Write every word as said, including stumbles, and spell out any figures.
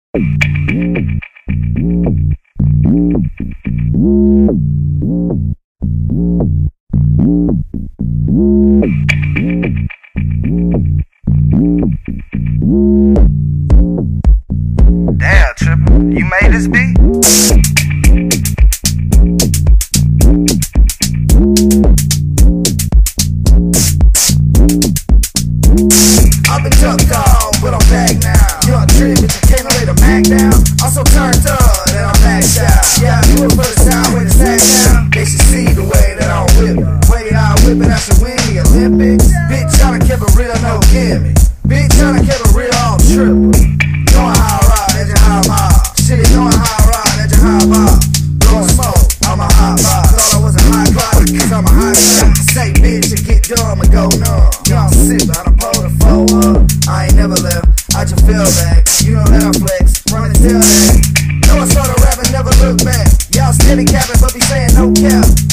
Damn, Triple, you made this beat? I've been jumped on, but I'm back now. Young Trip, but you can't lay the Mac down. I'm so turned up that I'm maxed out. Yeah, I do it for the sound with the sack down. They should see the way that I whip it. Way that I whip it, I should win the Olympics. Bitch, I done kept it real, no gimmick. Bitch, I done kept it real, I'm triple. Knowing how I ride, that's your high mob. Shit, knowing how I ride, that's your high mob. Blowing smoke, I'm a hot bob. Thought I was a hot clock, cause I'm a hot shot. Say bitch, and get dumb and go numb. Young sip, I done pulled a four up. I ain't never left, I just feel back. You know that I flex, run and tell that. Know I started rapping, never look back. Y'all steady capping, but be saying no cap.